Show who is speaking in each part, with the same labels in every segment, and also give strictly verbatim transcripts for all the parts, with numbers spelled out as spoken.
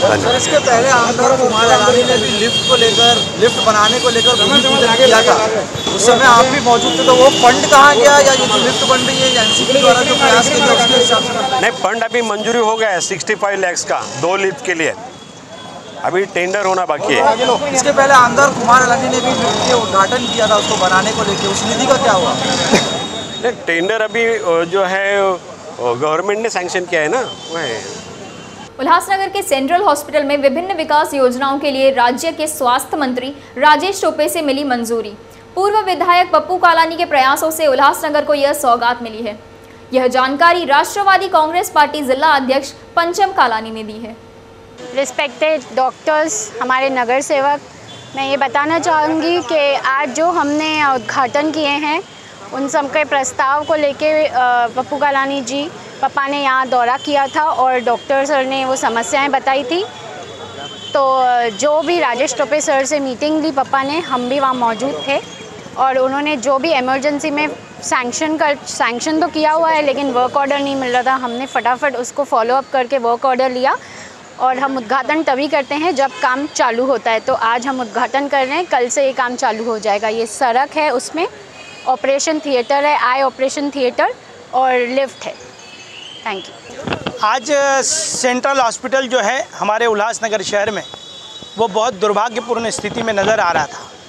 Speaker 1: धन्यवाद।
Speaker 2: इसके पहले आमदार कुमार अलानी ने भी लिफ्ट को लेकर लिफ्ट बनाने को लेकर भूमि पूजन किया था, उस समय आप भी मौजूद थे, तो वो फंड कहाँ गया या ये जो लिफ्ट बन रही है एनसीपी द्वारा जो प्रयास किया गया उसके हिसाब से?
Speaker 1: नहीं, फंड अभी मंजूरी हो गया है सिक्सटी फाइव लैक्स का दो लिफ्ट के लिए, अभी टेंडर होना बाकी है।
Speaker 2: इसके पहले आमदार कुमार अलानी ने भी लिफ्ट के उद्घाटन किया था उसको बनाने को लेकर, उस निधि का क्या हुआ?
Speaker 1: नहीं, टेंडर अभी जो है गवर्नमेंट ने सैंक्शन किया है ना, वो है।
Speaker 3: उल्लासनगर के सेंट्रल हॉस्पिटल में विभिन्न विकास योजनाओं के लिए राज्य के स्वास्थ्य मंत्री राजेश टोपे से मिली मंजूरी। पूर्व विधायक पप्पू कालानी के प्रयासों से उल्लासनगर को यह सौगात मिली है। यह जानकारी राष्ट्रवादी कांग्रेस पार्टी जिला अध्यक्ष पंचम कालानी ने दी है।
Speaker 4: रिस्पेक्टेड डॉक्टर्स, हमारे नगर सेवक, मैं ये बताना चाहूँगी कि आज जो हमने उद्घाटन किए हैं उन सब के प्रस्ताव को लेके पप्पू कालानी जी पापा ने यहाँ दौरा किया था और डॉक्टर सर ने वो समस्याएं बताई थी। तो जो भी राजेश टोपे सर से मीटिंग ली पापा ने, हम भी वहाँ मौजूद थे और उन्होंने जो भी इमरजेंसी में सैंक्शन कर सैंक्शन तो किया हुआ है लेकिन वर्क ऑर्डर नहीं मिल रहा था, हमने फटाफट उसको फॉलो अप करके वर्क ऑर्डर लिया और हम उद्घाटन तभी करते हैं जब काम चालू होता है। तो आज हम उद्घाटन कर रहे हैं, कल से ये काम चालू हो जाएगा। ये सड़क है, उसमें ऑपरेशन थिएटर है, आई ऑपरेशन थिएटर और लिफ्ट है। Thank you.
Speaker 5: आज सेंट्रल हॉस्पिटल जो है हमारे उल्लासनगर शहर में, वो बहुत दुर्भाग्यपूर्ण स्थिति में नज़र आ रहा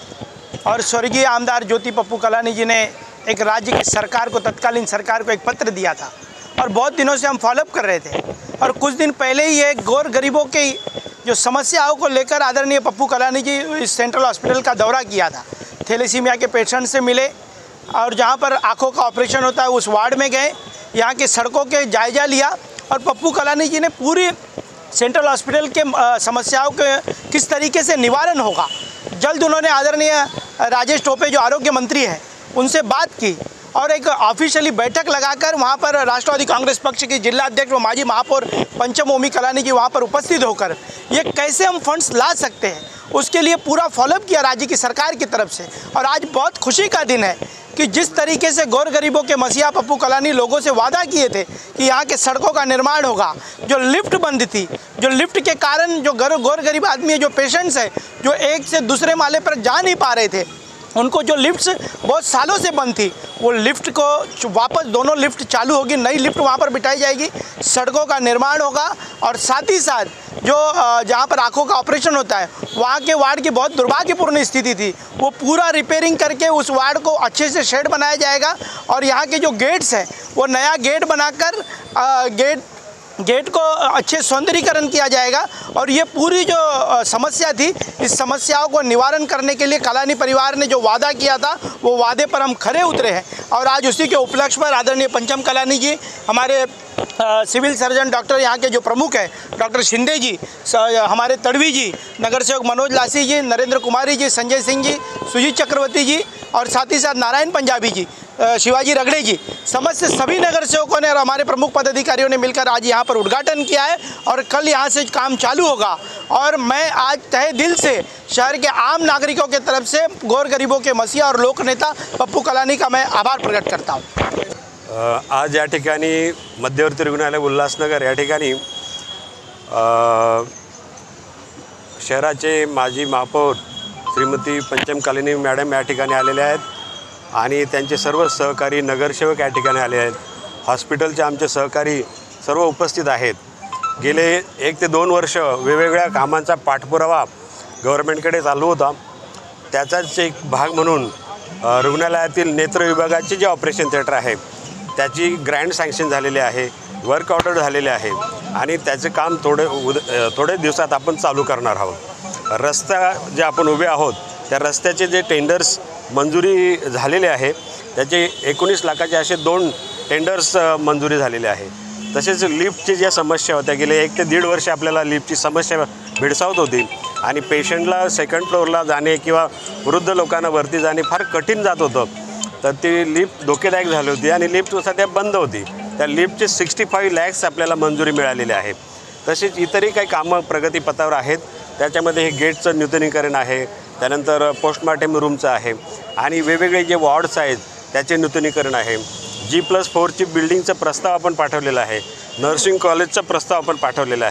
Speaker 5: था और स्वर्गीय आमदार ज्योति पप्पू कालानी जी ने एक राज्य की सरकार को, तत्कालीन सरकार को एक पत्र दिया था और बहुत दिनों से हम फॉलोअप कर रहे थे। और कुछ दिन पहले ही एक गौर गरीबों की जो समस्याओं को लेकर आदरणीय पप्पू कालानी जी इस सेंट्रल हॉस्पिटल का दौरा किया था। थैलेसीमिया के पेशेंट से मिले और जहाँ पर आँखों का ऑपरेशन होता है उस वार्ड में गए, यहाँ के सड़कों के जायजा लिया और पप्पू कालानी जी ने पूरी सेंट्रल हॉस्पिटल के समस्याओं के किस तरीके से निवारण होगा, जल्द उन्होंने आदरणीय राजेश टोपे जो आरोग्य मंत्री हैं उनसे बात की और एक ऑफिशियली बैठक लगाकर वहाँ पर राष्ट्रवादी कांग्रेस पक्ष की जिला अध्यक्ष व माजी महापौर पंचम ओमी कालानी जी वहाँ पर उपस्थित होकर ये कैसे हम फंड्स ला सकते हैं उसके लिए पूरा फॉलोअप किया राज्य की सरकार की तरफ से। और आज बहुत खुशी का दिन है कि जिस तरीके से गौर गरीबों के मसीहा पप्पू कालानी लोगों से वादा किए थे कि यहाँ के सड़कों का निर्माण होगा, जो लिफ्ट बंद थी, जो लिफ्ट के कारण जो गौर गरीब आदमी है, जो पेशेंट्स हैं, जो एक से दूसरे माले पर जा नहीं पा रहे थे, उनको जो लिफ्ट्स बहुत सालों से बंद थी, वो लिफ्ट को वापस दोनों लिफ्ट चालू होगी, नई लिफ्ट वहाँ पर बिठाई जाएगी, सड़कों का निर्माण होगा और साथ ही साथ जो जहाँ पर आँखों का ऑपरेशन होता है वहाँ के वार्ड की बहुत दुर्भाग्यपूर्ण स्थिति थी, वो पूरा रिपेयरिंग करके उस वार्ड को अच्छे से शेड बनाया जाएगा और यहाँ के जो गेट्स हैं वो नया गेट बनाकर गेट गेट को अच्छे सौंदर्यीकरण किया जाएगा। और ये पूरी जो समस्या थी, इस समस्याओं को निवारण करने के लिए कालानी परिवार ने जो वादा किया था वो वादे पर हम खरे उतरे हैं और आज उसी के उपलक्ष्य पर आदरणीय पंचम कालानी जी, हमारे आ, सिविल सर्जन डॉक्टर यहाँ के जो प्रमुख हैं डॉक्टर शिंदे जी, हमारे तड़वी जी, नगर सेवक मनोज लासी जी, नरेंद्र कुमारी जी, संजय सिंह जी, सुजीत चक्रवर्ती जी और साथ ही साथ नारायण पंजाबी जी, शिवाजी रगड़े जी, समस्त सभी नगर सेवकों ने और हमारे प्रमुख पदाधिकारियों ने मिलकर आज यहाँ पर उद्घाटन किया है और कल यहाँ से काम चालू होगा। और मैं आज तहे दिल से शहर के आम नागरिकों के तरफ से गौर गरीबों के मसीहा और लोक नेता पप्पू कालानी का मैं आभार प्रकट करता हूँ।
Speaker 1: आज या ठिकाणी मध्यवर्ती रुग्णालय उल्हासनगर या ठिकाणी शहराचे माजी महापौर श्रीमती पंचम कालानी मॅडम या ठिकाणी आलेले आहेत आणि त्यांचे सर्व सहकारी नगरसेवक या ठिकाणी आले आहेत। हॉस्पिटलचे आमचे सहकारी सर्व उपस्थित आहेत। गेले एक ते दोन वर्ष वेगवेगळ्या कामांचा पाठपुरावा गव्हर्नमेंटकडे चालू होता, त्याचाच एक भाग म्हणून रुग्णालयातील नेत्र विभागाचे जे ऑपरेशन थिएटर आहे त्याची ग्रँड सँक्शन झालेली आहे, वर्क ऑर्डर झालेले आहे आणि त्याचे काम थोडे थोडे दिवसात आपण चालू करणार आहोत। रस्ता जे आपण उभे आहोत त्या रस्त्याचे जे टेंडर्स मंजुरी झालेले आहे त्याचे एकोणीस लाखाचे असे दोन टेंडर्स मंजुरी झालेले आहे। तसेच लिफ्टची ज्या समस्या होत्या, गेले एक ते दीड वर्ष आपल्याला लिफ्टची समस्या भेडसावत होती आणि पेशंटला सेकंड फ्लोअरला जाणे किंवा वृद्ध लोकांना वरती जाणे फार कठीण जात होतं, तर ती लिफ्ट धोकेदायक झाली होती आणि लिफ्ट सध्या बंद होती। त्या लिफ्टचे सिक्स्टी फाईव्ह लॅक्स आपल्याला मंजुरी मिळालेली आहे। तसेच इतरही काही कामं प्रगतीपथावर आहेत, त्याच्यामध्ये हे गेटचं नूतनीकरण आहे, त्यानंतर पोस्टमार्टम रूमचं आहे आणि वेगवेगळे जे वॉर्ड्स आहेत त्याचे नूतनीकरण आहे। जी प्लस फोरची बिल्डिंगचा प्रस्ताव आपण पाठवलेला आहे, नर्सिंग कॉलेजचा प्रस्ताव आपण पाठवलेला आहे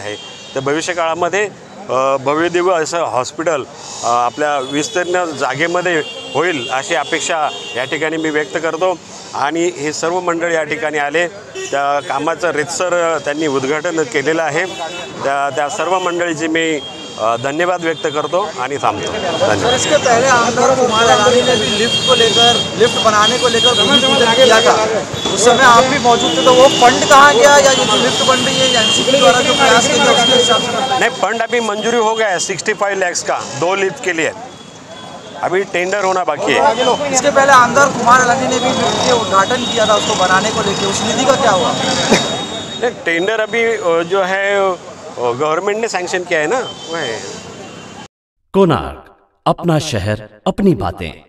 Speaker 1: तर भविष्य काळामध्ये अ, भव्यदिव्य असं हॉस्पिटल अ, आपल्या विस्तीर्ण जागेमध्ये होईल अशी अपेक्षा या ठिकाणी मी व्यक्त करतो। आणि हे सर्व मंडळ या ठिकाणी आले, त्या कामाचं रीतसर त्यांनी उद्घाटन केलेलं आहे। त्या त्या सर्व मंडळीची मी अ, धन्यवाद व्यक्त करतो आणि थांबतो।
Speaker 2: सर,
Speaker 1: धन्यवाद।
Speaker 2: इसके पहले आमदार कुमार अलानी ने भी लिफ्ट को लेकर लिफ्ट बनाने को लेकर भूमि पूजन किया था। उस समय आप भी मौजूद थे, तो वो फंड कहाँ गया या ये जो लिफ्ट बन रही है एनसीपी द्वारा जो प्रयास किए थे उसके हिसाब से?
Speaker 1: नहीं, फंड अभी मंजूरी हो गया है सिक्सटी फाइव लैक्स का दो लिफ्ट के लिए, अभी टेंडर होना बाकी है।
Speaker 2: इसके पहले आमदार कुमार अलानी ने भी लिफ्ट के उद्घाटन किया था उसको बनाने को लेकर, उस निधि का क्या हुआ?
Speaker 1: नहीं, टेंडर अभी अ, जो है गवर्नमेंट ने सैंक्शन किया है ना, वो है।
Speaker 6: कोणार्क, अपना शहर अपनी बातें।